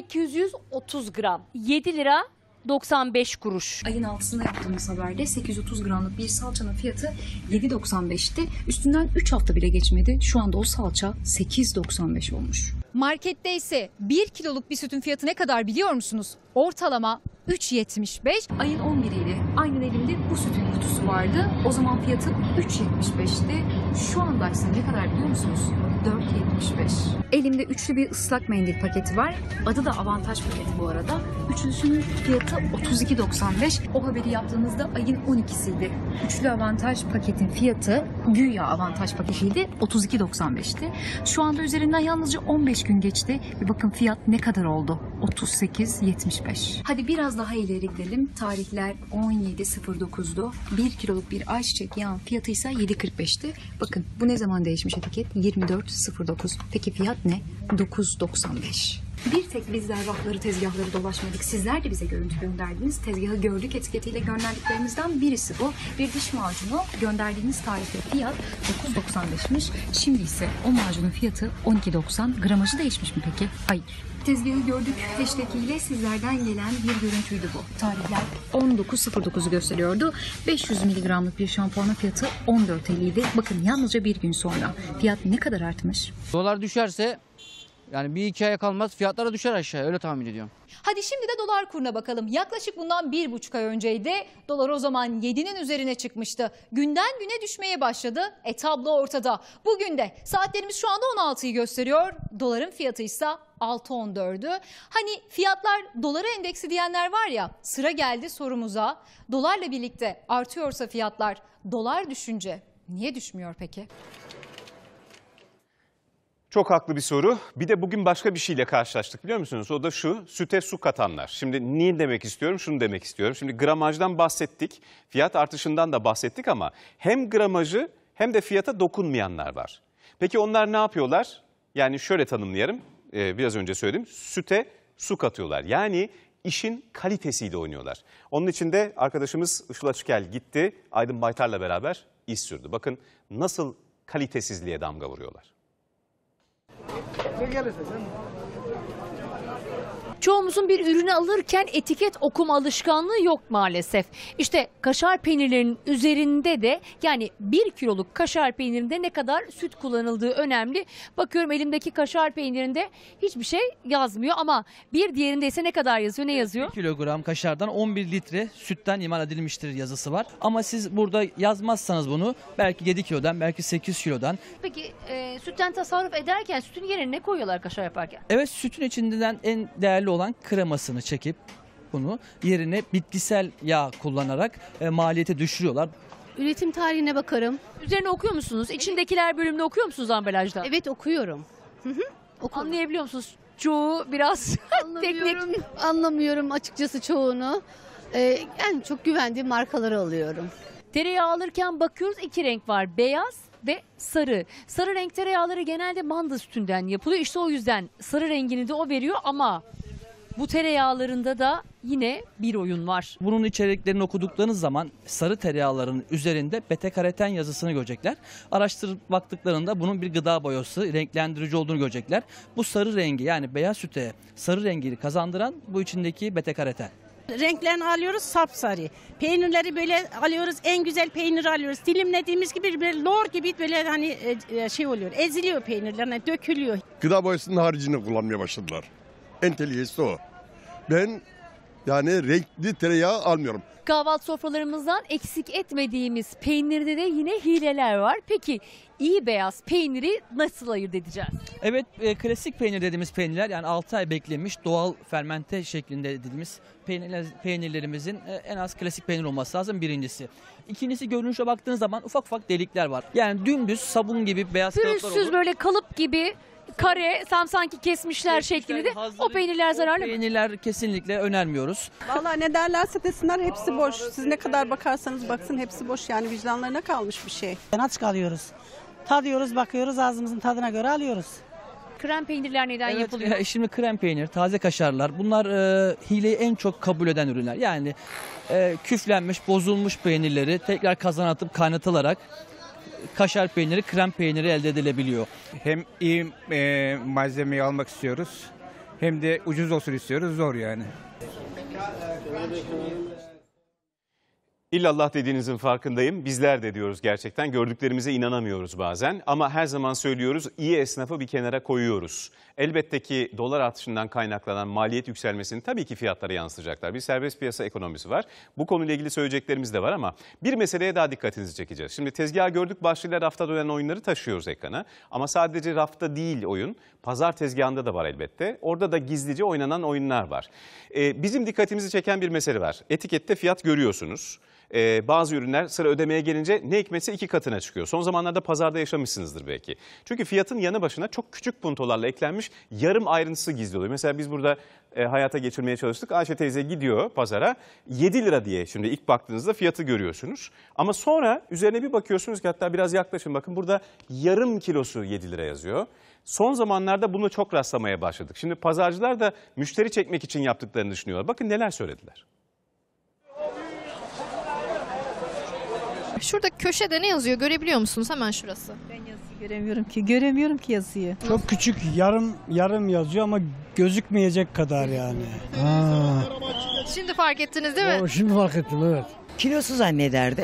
830 gram 7 lira 95 kuruş. Ayın 6'sında yaptığımız haberde 830 gramlık bir salçanın fiyatı 7.95'ti. Üstünden 3 hafta bile geçmedi. Şu anda o salça 8.95 olmuş. Markette ise 1 kiloluk bir sütün fiyatı ne kadar biliyor musunuz? Ortalama 3.75. Ayın 11'iydi. Aynen elimde bu sütün kutusu vardı. O zaman fiyatı 3.75'ti. Şu andaysa ne kadar biliyor musunuz? 4.75. Elimde üçlü bir ıslak mendil paketi var. Adı da avantaj paketi bu arada. Üçlüsünün fiyatı 32.95. O haberi yaptığımızda ayın 12'siydi. Üçlü avantaj paketin fiyatı güya avantaj paketiydi. 32.95'ti. Şu anda üzerinden yalnızca 15 gün geçti. Bir bakın fiyat ne kadar oldu? 38.75. Hadi biraz daha ileri gidelim. Tarihler 17.09'du. 1 kiloluk bir ayçiçek yağın fiyatı ise 7.45'ti. Bakın bu ne zaman değişmiş etiket? 24.09. Peki fiyat ne? 9.95. Bir tek bizler rafları, tezgahları dolaşmadık. Sizler de bize görüntü gönderdiniz. Tezgahı gördük etiketiyle gönderdiklerimizden birisi bu. Bir diş macunu gönderdiğiniz tarihte fiyat 9.95'miş. Şimdi ise o macunun fiyatı 12.90. Gramajı değişmiş mi peki? Hayır. Tezgahı gördük hashtag ile sizlerden gelen bir görüntüydü bu. Tarihler 19.09'u gösteriyordu. 500 miligramlık bir şampuanın fiyatı 14 TL'ydi. Bakın yalnızca bir gün sonra. Fiyat ne kadar artmış? Dolar düşerse yani bir iki aya kalmaz fiyatlara düşer aşağı, öyle tahmin ediyorum. Hadi şimdi de dolar kuruna bakalım. Yaklaşık bundan 1,5 ay önceydi. Dolar o zaman 7'nin üzerine çıkmıştı. Günden güne düşmeye başladı. Tablo ortada. Bugün de saatlerimiz şu anda 16'yı gösteriyor. Doların fiyatı ise 6.14'ü. Hani fiyatlar dolara endeksi diyenler var ya, sıra geldi sorumuza. Dolarla birlikte artıyorsa fiyatlar, dolar düşünce niye düşmüyor peki? Çok haklı bir soru. Bir de bugün başka bir şeyle karşılaştık biliyor musunuz? O da şu, süte su katanlar. Şimdi niye demek istiyorum? Şunu demek istiyorum. Şimdi gramajdan bahsettik, fiyat artışından da bahsettik ama hem gramajı hem de fiyata dokunmayanlar var. Peki onlar ne yapıyorlar? Yani şöyle tanımlayarım, biraz önce söyledim, süte su katıyorlar. Yani işin kalitesiyle oynuyorlar. Onun için de arkadaşımız Işıl Açıkel gitti, Aydın Baytar'la beraber iz sürdü. Bakın nasıl kalitesizliğe damga vuruyorlar. Çoğumuzun bir ürünü alırken etiket okuma alışkanlığı yok maalesef. İşte kaşar peynirlerinin üzerinde de yani 1 kiloluk kaşar peynirinde ne kadar süt kullanıldığı önemli. Bakıyorum elimdeki kaşar peynirinde hiçbir şey yazmıyor ama bir diğerinde ise ne kadar yazıyor, ne yazıyor? 1 kilogram kaşardan 11 litre sütten imal edilmiştir yazısı var. Ama siz burada yazmazsanız bunu belki 7 kilodan belki 8 kilodan. Peki sütten tasarruf ederken sütün yerine ne koyuyorlar kaşar yaparken? Evet, sütün içinden en değerli olan kremasını çekip bunu yerine bitkisel yağ kullanarak maliyeti düşürüyorlar. Üretim tarihine bakarım. Üzerine okuyor musunuz? İçindekiler bölümünü okuyor musunuz ambalajda? Evet, okuyorum. Anlayabiliyor musunuz? Çoğu biraz teknik. Anlamıyorum açıkçası çoğunu. Yani çok güvendiğim markaları alıyorum. Tereyağı alırken bakıyoruz 2 renk var. Beyaz ve sarı. Sarı renk tereyağları genelde manda sütünden yapılıyor. İşte o yüzden sarı rengini de o veriyor ama bu tereyağlarında da yine bir oyun var. Bunun içeriklerini okuduklarınız zaman sarı tereyağların üzerinde beta-karoten yazısını görecekler. Araştırıp baktıklarında bunun bir gıda boyası, renklendirici olduğunu görecekler. Bu sarı rengi yani beyaz süte sarı rengini kazandıran bu içindeki beta-karoten. Renklerini alıyoruz sapsarı. Peynirleri böyle alıyoruz, en güzel peyniri alıyoruz. Dilimlediğimiz gibi böyle lor gibi böyle hani şey oluyor. Eziliyor peynirlerine, dökülüyor. Gıda boyasının haricinde kullanmaya başladılar. En tehlikelisi o. Ben Yani renkli tereyağı almıyorum. Kahvaltı sofralarımızdan eksik etmediğimiz peynirde de yine hileler var. Peki iyi beyaz peyniri nasıl ayırt edeceğiz? Evet, klasik peynir dediğimiz peynirler, yani 6 ay beklemiş doğal fermente şeklinde dediğimiz peynirlerimizin en az klasik peynir olması lazım, birincisi. İkincisi, görünüşe baktığınız zaman ufak ufak delikler var. Yani dümdüz sabun gibi beyaz kağıtlar olur. Pürüzsüz böyle kalıp gibi kare sanki kesmişler şeklinde de o peynirler zararlı mı? Peynirler kesinlikle önermiyoruz. Vallahi ne derlerse desinler hepsi boş. Siz ne kadar bakarsanız bakın hepsi boş, yani vicdanlarına kalmış bir şey. Aç kalıyoruz. Tadıyoruz, bakıyoruz, ağzımızın tadına göre alıyoruz. Krem peynirler neden yapılıyor? Şimdi krem peynir, taze kaşarlar, bunlar hileyi en çok kabul eden ürünler. Yani küflenmiş, bozulmuş peynirleri tekrar kazana atıp kaynatılarak kaşar peyniri, krem peyniri elde edilebiliyor. Hem iyi malzemeyi almak istiyoruz, hem de ucuz olsun istiyoruz. Zor yani. İllallah dediğinizin farkındayım. Bizler de diyoruz gerçekten. Gördüklerimize inanamıyoruz bazen. Ama her zaman söylüyoruz, iyi esnafı bir kenara koyuyoruz. Elbette ki dolar artışından kaynaklanan maliyet yükselmesini tabii ki fiyatlara yansıtacaklar. Bir serbest piyasa ekonomisi var. Bu konuyla ilgili söyleyeceklerimiz de var ama bir meseleye daha dikkatinizi çekeceğiz. Şimdi tezgah gördük başlığıyla rafta dönen oyunları taşıyoruz ekrana. Ama sadece rafta değil oyun. Pazar tezgahında da var elbette. Orada da gizlice oynanan oyunlar var. Bizim dikkatimizi çeken bir mesele var. Etikette fiyat görüyorsunuz. Bazı ürünler sıra ödemeye gelince ne hikmetse 2 katına çıkıyor. Son zamanlarda pazarda yaşamışsınızdır belki. Çünkü fiyatın yanı başına çok küçük puntolarla eklenmiş yarım ayrıntısı gizli oluyor. Mesela biz burada hayata geçirmeye çalıştık. Ayşe teyze gidiyor pazara, 7 lira diye şimdi ilk baktığınızda fiyatı görüyorsunuz. Ama sonra üzerine bir bakıyorsunuz ki, hatta biraz yaklaşın bakın, burada yarım kilosu 7 lira yazıyor. Son zamanlarda bunu çok rastlamaya başladık. Şimdi pazarcılar da müşteri çekmek için yaptıklarını düşünüyorlar. Bakın neler söylediler. Şurada köşede ne yazıyor görebiliyor musunuz? Hemen şurası. Ben yazıyı göremiyorum ki yazıyı. Çok küçük, yarım yazıyor ama gözükmeyecek kadar yani. Şimdi fark ettiniz değil mi? Şimdi fark ettim, evet. Kilosu zannederdim.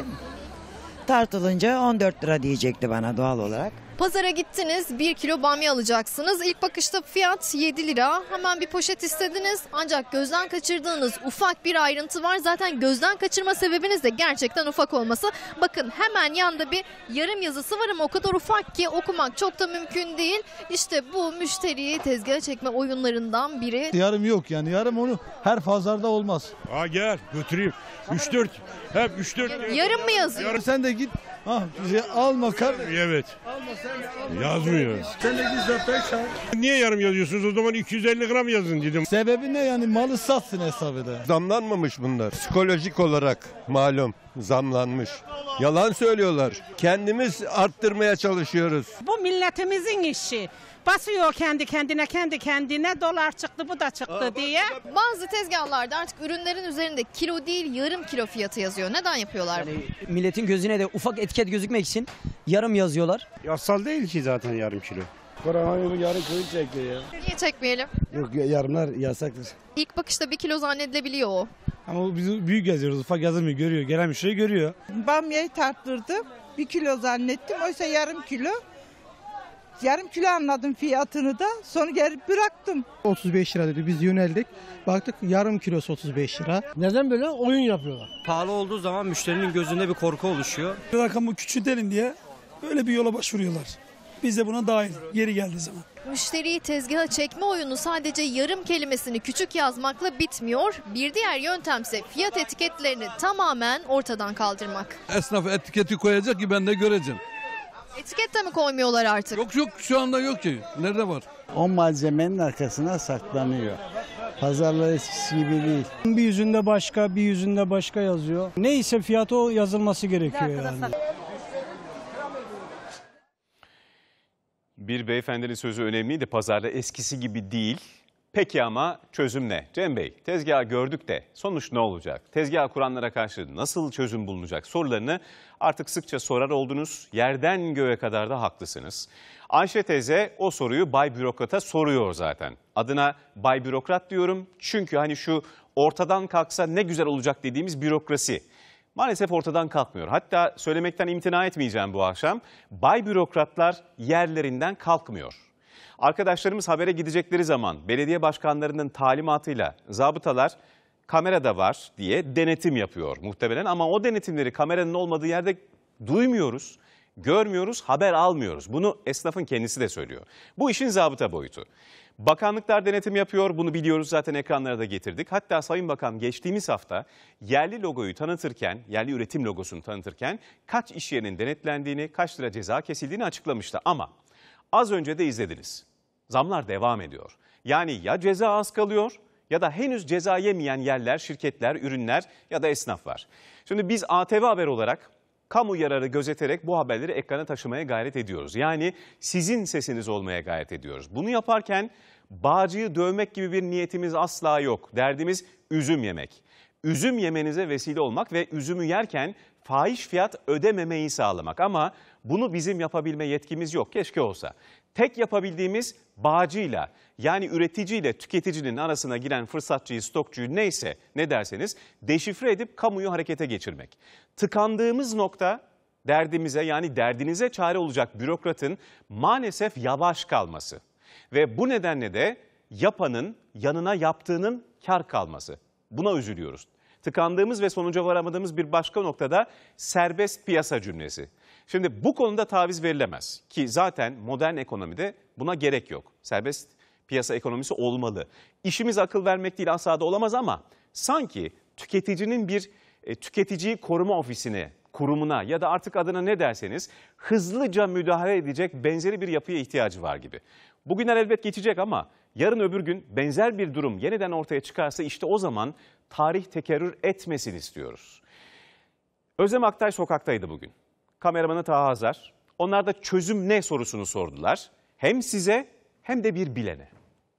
Tartılınca 14 lira diyecekti bana doğal olarak. Pazara gittiniz, 1 kilo bamya alacaksınız. İlk bakışta fiyat 7 lira. Hemen bir poşet istediniz. Ancak gözden kaçırdığınız ufak bir ayrıntı var. Zaten gözden kaçırma sebebiniz de gerçekten ufak olması. Bakın hemen yanda bir yarım yazısı var ama o kadar ufak ki okumak çok da mümkün değil. İşte bu müşteriyi tezgaha çekme oyunlarından biri. Yarım yok yani, yarım onu her pazarda olmaz. Gel götüreyim. 3-4 hep 3-4. Yarım mı yazıyor? Sen de git. Alma Evet. Yazmıyor. Sen de git zaten çağır. Niye yarım yazıyorsunuz? O zaman 250 gram yazın dedim. Sebebi ne yani, malı satsın hesabı da. Zamlanmamış bunlar. Psikolojik olarak malum zamlanmış. Yalan söylüyorlar. Kendimiz arttırmaya çalışıyoruz. Bu milletimizin işi. Basıyor kendi kendine dolar çıktı bu da çıktı diye. Bazı tezgahlarda artık ürünlerin üzerinde kilo değil yarım kilo fiyatı yazıyor. Neden yapıyorlar? Yani milletin gözüne de ufak etiket gözükmek için yarım yazıyorlar. Yasal değil ki zaten yarım kilo. Koronavirüs yarım kilo çekiyor ya. Niye çekmeyelim? Yok, yarımlar yasaktır. İlk bakışta 1 kilo zannedilebiliyor o. Ama biz büyük yazıyoruz, ufak yazılmıyor, görüyor. Gelen müşteri görüyor. Bamyayı tarttırdım. 1 kilo zannettim. Oysa yarım kilo. Yarım kilo anladım fiyatını da. Sonra geri bıraktım. 35 lira dedi. Biz yöneldik. Baktık yarım kilosu 35 lira. Neden böyle? Oyun yapıyorlar. Pahalı olduğu zaman müşterinin gözünde bir korku oluşuyor. Rakamı küçültelim diye böyle bir yola başvuruyorlar. Biz de buna dahil yeri geldiği zaman. Müşteriyi tezgaha çekme oyunu sadece yarım kelimesini küçük yazmakla bitmiyor. Bir diğer yöntemse fiyat etiketlerini tamamen ortadan kaldırmak. Esnaf etiketi koyacak ki ben de göreceğim. Etiket de mi koymuyorlar artık? Yok şu anda yok ki. Nerede var? O malzemenin arkasına saklanıyor. Pazarlar eskisi gibi değil. Bir yüzünde başka, bir yüzünde başka yazıyor. Neyse fiyatı o yazılması gerekiyor yani. Bir beyefendinin sözü önemliydi. Pazarda eskisi gibi değil. Peki ama çözüm ne? Cem Bey, tezgahı gördük de sonuç ne olacak? Tezgah kuranlara karşı nasıl çözüm bulunacak sorularını artık sıkça sorar oldunuz. Yerden göğe kadar da haklısınız. Ayşe teyze o soruyu Bay Bürokrat'a soruyor zaten. Adına Bay Bürokrat diyorum çünkü hani şu ortadan kalksa ne güzel olacak dediğimiz bürokrasi maalesef ortadan kalkmıyor. Hatta söylemekten imtina etmeyeceğim bu akşam. Bay Bürokratlar yerlerinden kalkmıyor. Arkadaşlarımız habere gidecekleri zaman belediye başkanlarının talimatıyla zabıtalar kamera da var diye denetim yapıyor muhtemelen. Ama o denetimleri kameranın olmadığı yerde duymuyoruz, görmüyoruz, haber almıyoruz. Bunu esnafın kendisi de söylüyor. Bu işin zabıta boyutu. Bakanlıklar denetim yapıyor, bunu biliyoruz, zaten ekranlara da getirdik. Hatta Sayın Bakan geçtiğimiz hafta yerli logoyu tanıtırken, yerli üretim logosunu tanıtırken kaç iş yerinin denetlendiğini, kaç lira ceza kesildiğini açıklamıştı. Ama az önce de izlediniz. Zamlar devam ediyor. Yani ya ceza az kalıyor ya da henüz ceza yemeyen yerler, şirketler, ürünler ya da esnaf var. Şimdi biz ATV Haber olarak kamu yararı gözeterek bu haberleri ekrana taşımaya gayret ediyoruz. Yani sizin sesiniz olmaya gayret ediyoruz. Bunu yaparken bağcıyı dövmek gibi bir niyetimiz asla yok. Derdimiz üzüm yemek. Üzüm yemenize vesile olmak ve üzümü yerken fahiş fiyat ödememeyi sağlamak. Ama bunu bizim yapabilme yetkimiz yok. Keşke olsa. Tek yapabildiğimiz bağcıyla, yani üreticiyle tüketicinin arasına giren fırsatçıyı, stokçuyu, neyse ne derseniz deşifre edip kamuyu harekete geçirmek. Tıkandığımız nokta derdimize, yani derdinize çare olacak bürokratın maalesef yavaş kalması. Ve bu nedenle de yapanın yanına yaptığının kar kalması. Buna üzülüyoruz. Tıkandığımız ve sonuca varamadığımız bir başka noktada serbest piyasa cümlesi. Şimdi bu konuda taviz verilemez ki zaten modern ekonomide buna gerek yok. Serbest piyasa ekonomisi olmalı. İşimiz akıl vermek değil, asla da olamaz ama sanki tüketicinin bir tüketiciyi koruma ofisine, kurumuna ya da artık adına ne derseniz hızlıca müdahale edecek benzeri bir yapıya ihtiyacı var gibi. Bugünler elbet geçecek ama yarın öbür gün benzer bir durum yeniden ortaya çıkarsa işte o zaman tarih tekerrür etmesin istiyoruz. Özlem Aktay sokaktaydı bugün. Kameramanı Taha Hazar. Onlar da çözüm ne sorusunu sordular. Hem size hem de bir bilene.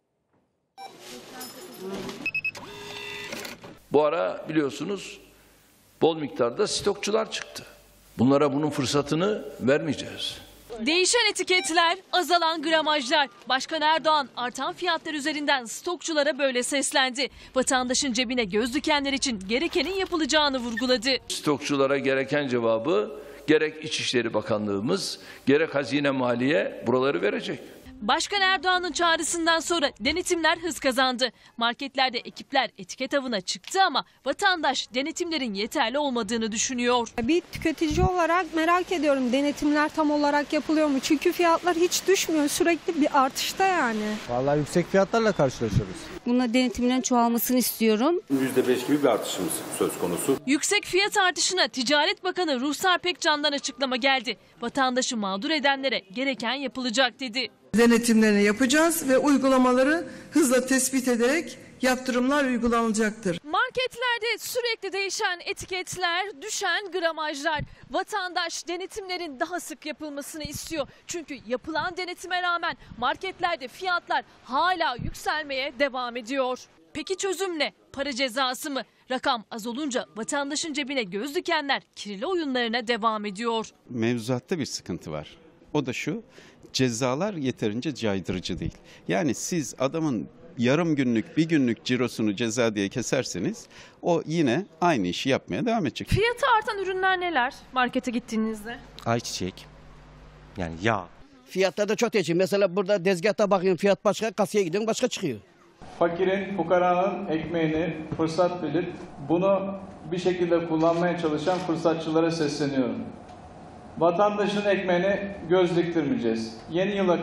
Bu ara biliyorsunuz bol miktarda stokçular çıktı. Bunlara bunun fırsatını vermeyeceğiz. Değişen etiketler, azalan gramajlar. Başkan Erdoğan artan fiyatlar üzerinden stokçulara böyle seslendi. Vatandaşın cebine göz dikenler için gerekenin yapılacağını vurguladı. Stokçulara gereken cevabı gerek İçişleri Bakanlığımız, gerek Hazine Maliye buraları verecek. Başkan Erdoğan'ın çağrısından sonra denetimler hız kazandı. Marketlerde ekipler etiket avına çıktı ama vatandaş denetimlerin yeterli olmadığını düşünüyor. Bir tüketici olarak merak ediyorum, denetimler tam olarak yapılıyor mu? Çünkü fiyatlar hiç düşmüyor, sürekli bir artışta yani. Vallahi yüksek fiyatlarla karşılaşıyoruz. Buna denetimlerin çoğalmasını istiyorum. %5 gibi bir artışımız söz konusu. Yüksek fiyat artışına Ticaret Bakanı Ruhsar Pekcan'dan açıklama geldi. Vatandaşı mağdur edenlere gereken yapılacak dedi. Denetimlerini yapacağız ve uygulamaları hızla tespit ederek yaptırımlar uygulanacaktır. Marketlerde sürekli değişen etiketler, düşen gramajlar. Vatandaş denetimlerin daha sık yapılmasını istiyor. Çünkü yapılan denetime rağmen marketlerde fiyatlar hala yükselmeye devam ediyor. Peki çözüm ne? Para cezası mı? Rakam az olunca vatandaşın cebine göz dikenler kirli oyunlarına devam ediyor. Mevzuatta bir sıkıntı var. O da şu: cezalar yeterince caydırıcı değil. Yani siz adamın yarım günlük, bir günlük cirosunu ceza diye keserseniz o yine aynı işi yapmaya devam edecek. Fiyatı artan ürünler neler markete gittiğinizde? Ayçiçek, yani yağ. Fiyatlar da çok değişik. Mesela burada tezgahta bakıyorum, fiyat başka, kasaya gidiyorum başka çıkıyor. Fakirin, fukaranın ekmeğini fırsat bilip bunu bir şekilde kullanmaya çalışan fırsatçılara sesleniyorum. Vatandaşın ekmeğine göz diktirmeyeceğiz. Yeni yıla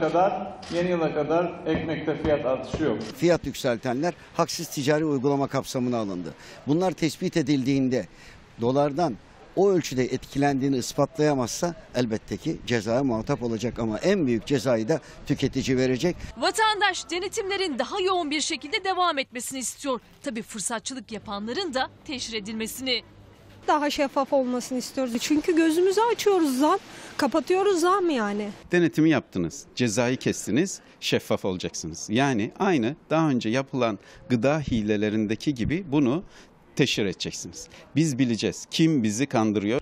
kadar ekmekte fiyat artışı yok. Fiyat yükseltenler haksız ticari uygulama kapsamına alındı. Bunlar tespit edildiğinde dolardan o ölçüde etkilendiğini ispatlayamazsa elbette ki cezaya muhatap olacak ama en büyük cezayı da tüketici verecek. Vatandaş denetimlerin daha yoğun bir şekilde devam etmesini istiyor. Tabii fırsatçılık yapanların da teşhir edilmesini. Daha şeffaf olmasını istiyoruz. Çünkü gözümüzü açıyoruz zam, kapatıyoruz zam yani. Denetimi yaptınız, cezayı kestiniz, şeffaf olacaksınız. Yani aynı daha önce yapılan gıda hilelerindeki gibi bunu teşhir edeceksiniz. Biz bileceğiz kim bizi kandırıyor.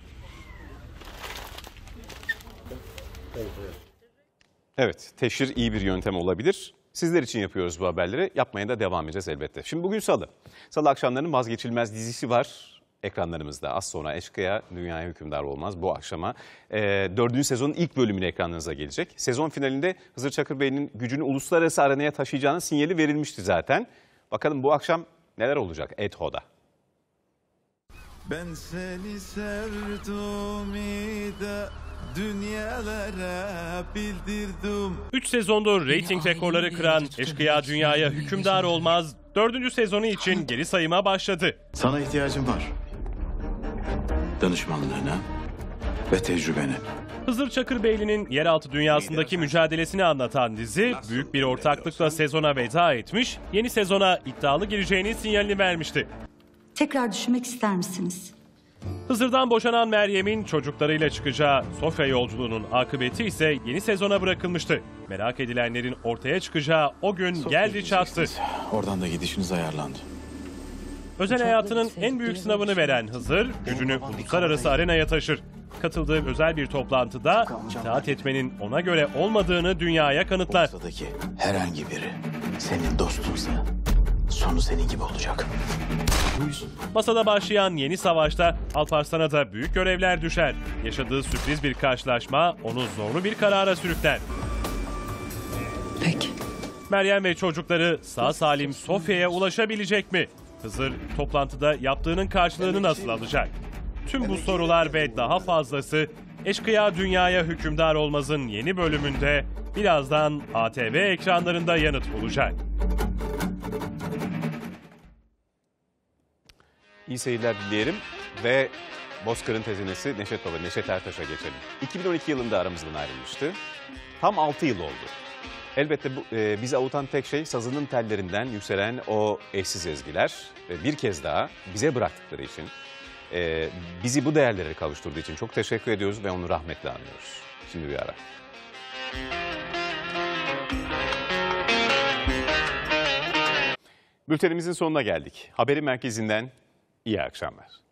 Evet, teşhir iyi bir yöntem olabilir. Sizler için yapıyoruz bu haberleri. Yapmaya da devam edeceğiz elbette. Şimdi bugün Salı. Salı akşamlarının vazgeçilmez dizisi var ekranlarımızda. Az sonra Eşkıya Dünyaya Hükümdar Olmaz bu akşama 4. sezonun ilk bölümüne ekranlarınıza gelecek. Sezon finalinde Hızır Çakır Bey'in gücünü uluslararası arenaya taşıyacağının sinyali verilmişti zaten. Bakalım bu akşam neler olacak ETHO'da? Ben seni sevdim de dünyalara bildirdim. 3 sezondur reyting rekorları kıran Eşkıya Dünyaya Hükümdar Olmaz 4. sezonu için geri sayıma başladı. Sana ihtiyacım var. Danışmanlığına ve tecrübene. Hızır Çakırbeyli'nin yeraltı dünyasındaki mücadelesini anlatan dizi büyük bir ortaklıkla sezona veda etmiş, yeni sezona iddialı gireceğinin sinyalini vermişti. Tekrar düşünmek ister misiniz? Hızır'dan boşanan Meryem'in çocuklarıyla çıkacağı Sofya yolculuğunun akıbeti ise yeni sezona bırakılmıştı. Merak edilenlerin ortaya çıkacağı o gün geldi çattı. Oradan da gidişiniz ayarlandı. Özel hayatının en büyük sınavını veren Hızır, gücünü uluslararası arenaya taşır. Katıldığı özel bir toplantıda itaat etmenin ona göre olmadığını dünyaya kanıtlar. Ortadaki herhangi biri senin dostunsa sonu senin gibi olacak. Masada başlayan yeni savaşta Alparslan'a da büyük görevler düşer. Yaşadığı sürpriz bir karşılaşma onu zorlu bir karara sürükler. Peki. Meryem ve çocukları sağ salim Sofya'ya ulaşabilecek mi? Hızır toplantıda yaptığının karşılığını nasıl alacak? Tüm bu sorular ve daha fazlası Eşkıya Dünyaya Hükümdar Olmaz'ın yeni bölümünde birazdan ATV ekranlarında yanıt bulacak. İyi seyirler dileyelim ve Bozkır'ın tezenesi Neşet Baba, Neşet Ertaş'a geçelim. 2012 yılında aramızdan ayrılmıştı. Tam 6 yıl oldu. Elbette bizi avutan tek şey sazının tellerinden yükselen o eşsiz ezgiler. Ve bir kez daha bize bıraktıkları için, bizi bu değerlere kavuşturduğu için çok teşekkür ediyoruz ve onu rahmetle anıyoruz. Şimdi bir ara. Bültenimizin sonuna geldik. Haberin merkezinden iyi akşamlar.